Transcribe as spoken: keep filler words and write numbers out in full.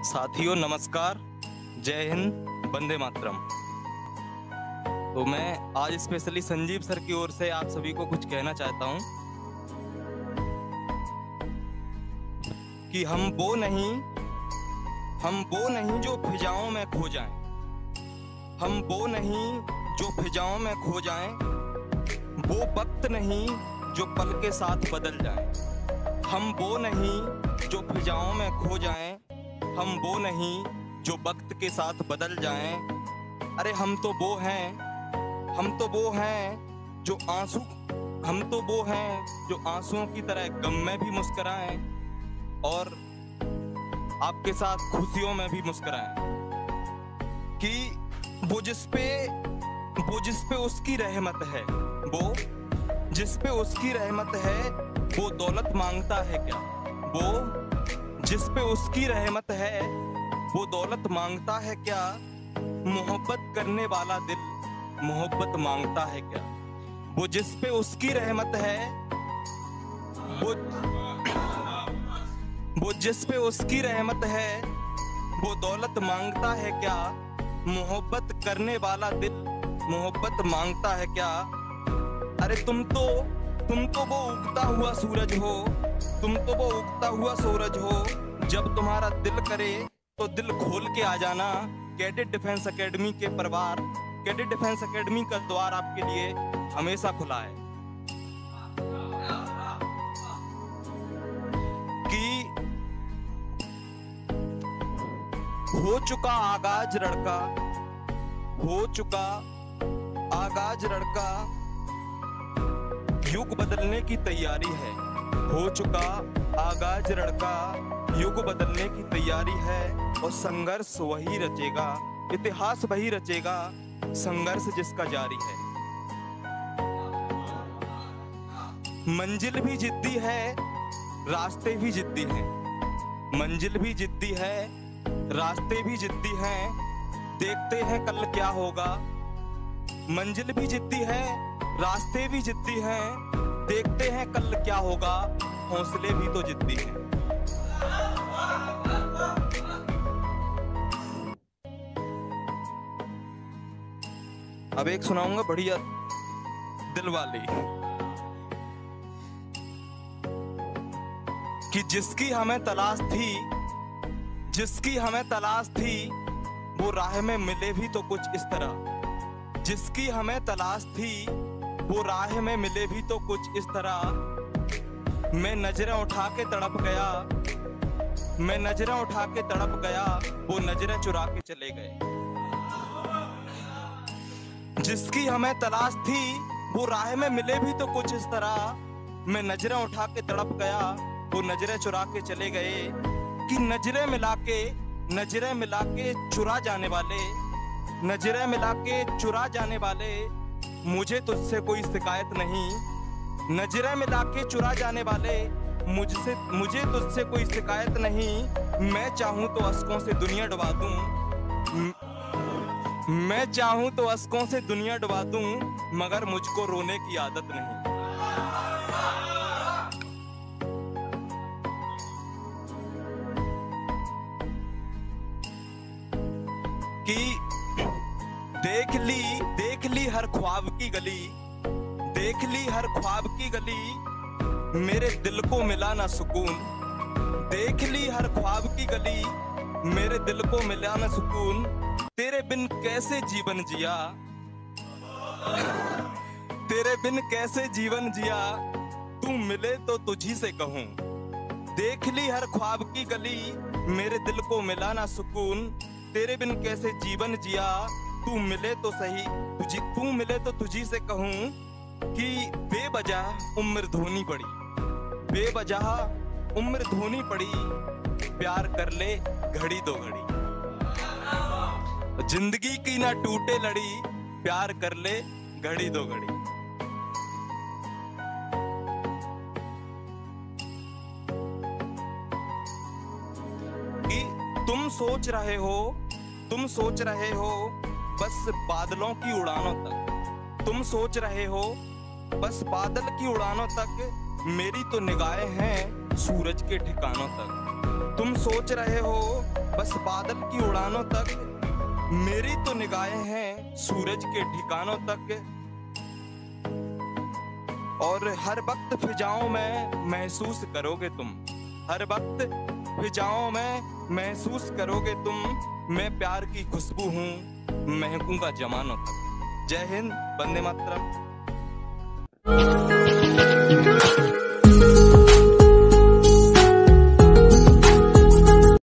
साथियों नमस्कार, जय हिंद, वंदे मातरम। तो मैं आज स्पेशली संजीव सर की ओर से आप सभी को कुछ कहना चाहता हूं कि हम वो नहीं हम वो नहीं जो फिजाओं में खो जाएं, हम वो नहीं जो फिजाओं में खो जाएं, वो वक्त नहीं जो पल के साथ बदल जाएं, हम वो नहीं जो फिजाओं में खो जाएं, हम वो नहीं जो वक्त के साथ बदल जाएं। अरे हम तो वो हैं हम तो वो हैं जो आंसू हम तो वो हैं जो आंसुओं की तरह गम में भी मुस्कुराएं और आपके साथ खुशियों में भी मुस्कुराएं। कि वो जिस पे वो जिस पे उसकी रहमत है, वो जिस पे उसकी रहमत है, वो दौलत मांगता है क्या? वो जिस पे उसकी रहमत है, वो दौलत मांगता है क्या? मोहब्बत करने वाला दिल मोहब्बत मांगता है क्या? वो जिस पे उसकी रहमत है, वो वो जिस पे उसकी रहमत है, वो दौलत मांगता है क्या? मोहब्बत करने वाला दिल मोहब्बत मांगता है क्या? अरे तुम तो तुम तो वो उगता हुआ सूरज हो, तुम तो वो उगता हुआ सूरज हो। जब तुम्हारा दिल करे तो दिल खोल के आ जाना। कैडेट डिफेंस एकेडमी के परिवार, कैडेट डिफेंस एकेडमी का द्वार आपके लिए हमेशा खुला है। कि हो चुका आगाज लड़का हो चुका आगाज लड़का युग बदलने की तैयारी है। हो चुका आगाज लड़का युग बदलने की तैयारी है और संघर्ष वही रचेगा, इतिहास वही रचेगा, संघर्ष जिसका जारी है। मंजिल भी जिद्दी है, रास्ते भी जिद्दी हैं। मंजिल भी जिद्दी है, रास्ते भी जिद्दी हैं। देखते हैं कल क्या होगा। मंजिल भी जिद्दी है, रास्ते भी जिद्दी हैं। देखते हैं कल क्या होगा, हौसले भी तो जिद्दी हैं। अब एक सुनाऊंगा बढ़िया दिल वाली, कि जिसकी हमें तलाश थी जिसकी हमें तलाश थी वो राह में मिले भी तो कुछ इस तरह। जिसकी हमें तलाश थी वो राह में मिले भी तो कुछ इस तरह। मैं नजरें उठा के तड़प गया मैं नजरें उठा के तड़प गया, वो नजरें चुरा के चले गए। जिसकी हमें तलाश थी वो राह में मिले भी तो कुछ इस तरह। मैं नजरें उठा के तड़प गया, वो नजरें चुरा के चले गए। कि नजरें मिला के नजरें मिला के चुरा जाने वाले नजरें मिला के चुरा जाने वाले मुझे तुझसे कोई शिकायत नहीं। नजरें मिला के चुरा जाने वाले मुझसे मुझे तुझसे कोई शिकायत नहीं। मैं चाहूं तो अश्कों से दुनिया डुबा दूं मैं चाहूं तो अश्कों से दुनिया डुबा दूं, मगर मुझको रोने की आदत नहीं। कि देख ली देख ली हर ख्वाब की गली देख ली हर ख्वाब की गली, मेरे दिल को मिला ना सुकून। देख ली हर ख्वाब की गली, मेरे दिल को मिला ना सुकून। तेरे बिन कैसे जीवन जिया तेरे बिन कैसे जीवन जिया, तू मिले तो तुझी से कहूं। देख ली हर ख्वाब की गली, मेरे दिल को मिला ना सुकून। तेरे बिन कैसे जीवन जिया, तू मिले तो सही तुझी तू मिले तो तुझी से कहूं। कि बेवजह उम्र धोनी पड़ी बेवजह उम्र धोनी पड़ी, प्यार कर ले घड़ी दो घड़ी। जिंदगी की ना टूटे लड़ी, प्यार कर ले घड़ी दो घड़ी। कि तुम सोच रहे हो तुम सोच रहे हो बस बादलों की उड़ानों तक तुम सोच रहे हो बस बादल की उड़ानों तक। मेरी तो निगाहें हैं सूरज के ठिकानों तक। तुम सोच रहे हो बस बादल की उड़ानों तक, मेरी तो निगाहें हैं सूरज के ठिकानों तक। और हर वक्त फिजाओं में महसूस करोगे तुम, हर वक्त फिजाओं में महसूस करोगे तुम, मैं प्यार की खुशबू हूँ, महकूंगा जमानों तक। जय हिंद, वंदे मातरम।